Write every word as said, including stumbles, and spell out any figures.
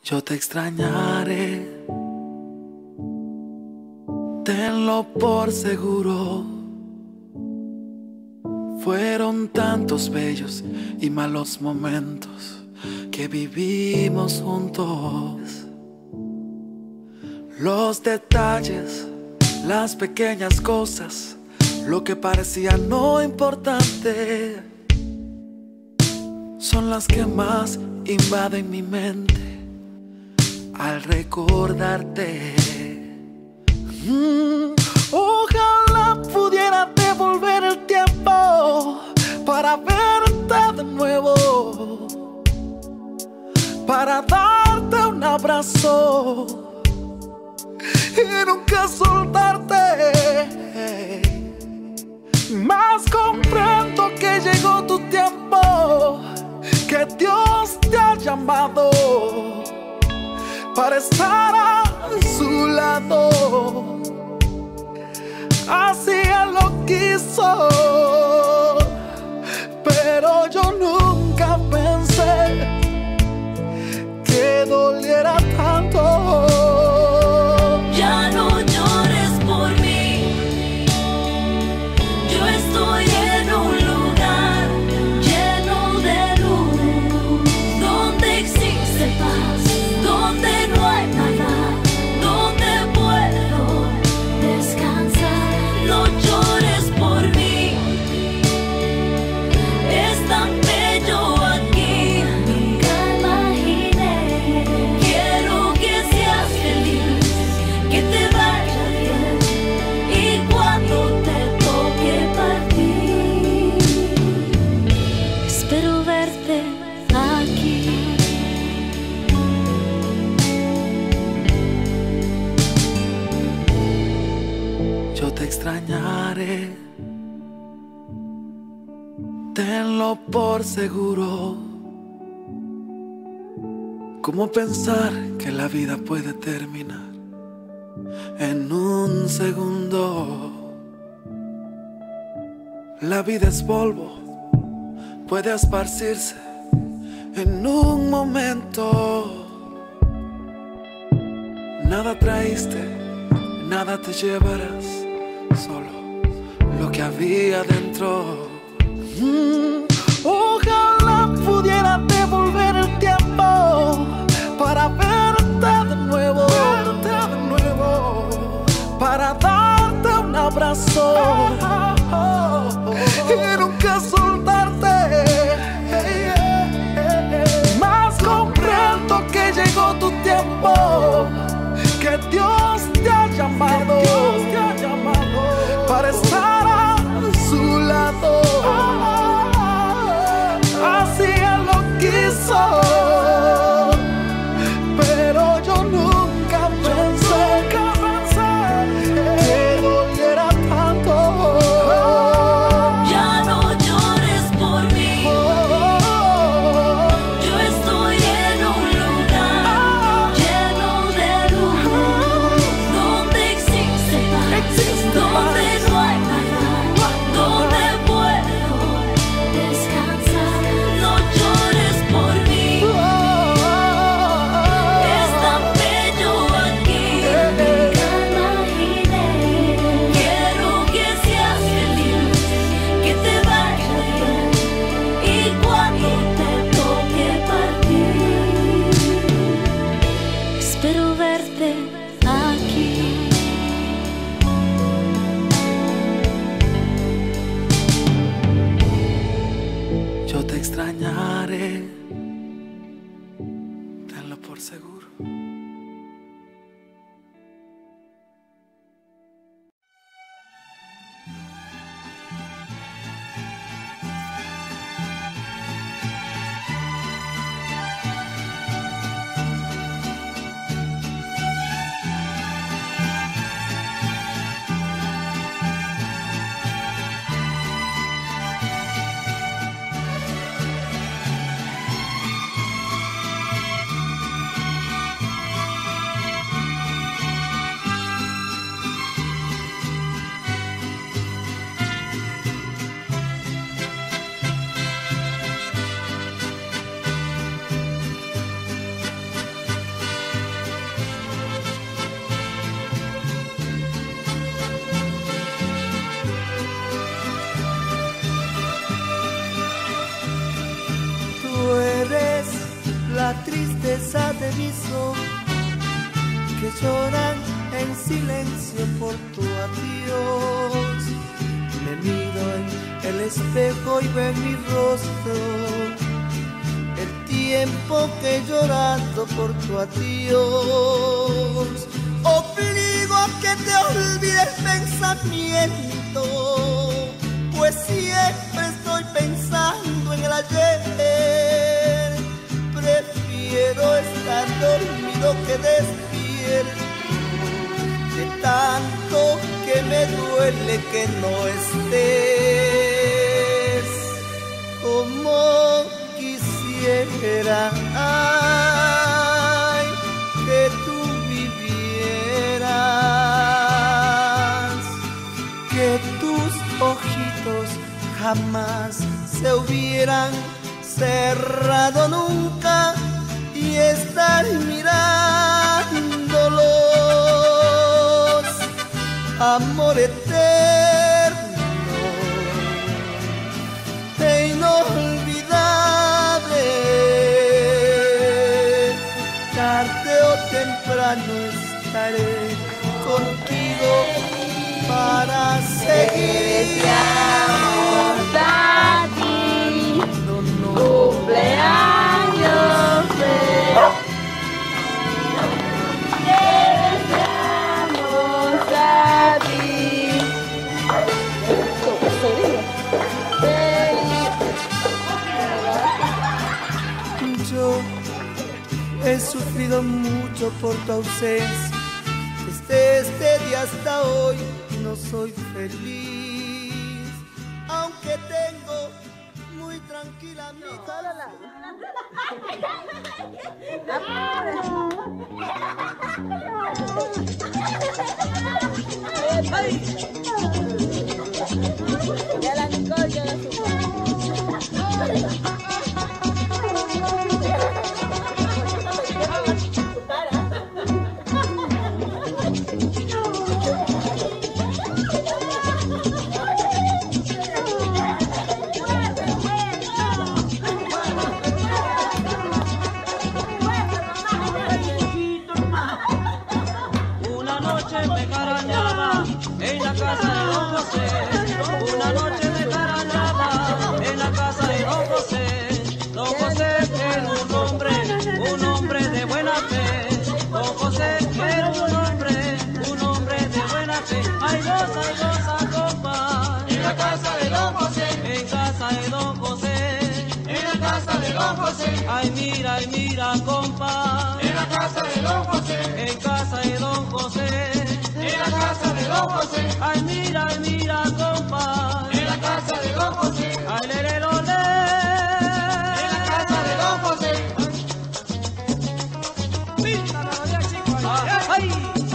Yo te extrañaré, tenlo por seguro. Fueron tantos bellos y malos momentos que vivimos juntos. Los detalles, las pequeñas cosas, lo que parecía no importante, son las que más invaden mi mente al recordarte. Mm, ojalá pudiera devolver el tiempo para verte de nuevo, para darte un abrazo y nunca soltarte. Mas comprendo que llegó tu tiempo, que Dios te ha llamado para estar a su lado. Así Él lo quiso, pero yo nunca pensé que doliera tanto. Ya no llores por mí, yo estoy en un lugar lleno de luz, donde existe paz, donde no hay maldad, donde puedo descansar. No llores por mí, es tan bello aquí, nunca imaginé. Quiero que seas feliz, que te vaya bien, y cuando te toque partir, espero verte aquí. Yo te extrañaré, tenlo por seguro. ¿Cómo pensar que la vida puede terminar en un segundo? La vida es polvo, puede esparcirse en un momento. Nada traíste, nada te llevarás, solo lo que había dentro. Mm, ojalá pudiera devolver el tiempo para verte de nuevo, verte de nuevo, para darte un abrazo y nunca soltarte. Mas comprendo que llegó tu tiempo, que Dios te ha llamado, Dios te ha llamado para estar a su lado. Así Él lo quiso, pero yo nunca pensé que doliera tanto. Ya no llores por mí, yo estoy en un lugar lleno de luz, donde existe paz, donde no hay maldad, donde puedo descansar. No llores por mí, es tan bello aquí, nunca imaginé. Quiero que seas feliz, que te vaya bien, y cuando te toque partir, espero verte aquí. Yo te extrañaré, tenlo por seguro. tristeza de mis ojos que lloran en silencio por tu adiós. Me miro en el espejo y veo en mi rostro el tiempo que he llorado por tu adiós. Obligo a que te olvide el pensamiento, pues siempre estoy pensando en el ayer. Prefiero estar dormido que despierto, de tanto que me duele que no estés. Como quisiera, ay, que tú vivieras, que tus ojitos jamás se hubieran cerrado nunca y estar mirándolos. Amor eterno e inolvidable, tarde o temprano estaré contigo para seguir. Deseamos a ti cumpleaños feliz. Te deseamos a ti feliz. Yo he sufrido mucho por tu ausencia. Desde este día hasta hoy no soy feliz, aunque tengo muy tranquila mi Ya la Nicole, ya la Una noche de carañada en la casa de don José. Una noche de carañada en la casa de don José. Don José era un hombre, un hombre de buena fe. Don José era un hombre, un hombre de buena fe. Ay, goza, ay, goza, compa. En la casa de don José, En casa de don José. en la casa de don José, Ay, mira, ay, mira, compa. en la casa de don José, En casa de don José. en la casa de don José, Ay, mira, ay, mira, compa. en la casa de don José, Ay, le, le, lo, le. en la casa de don José. Mira la chica, ay, ay.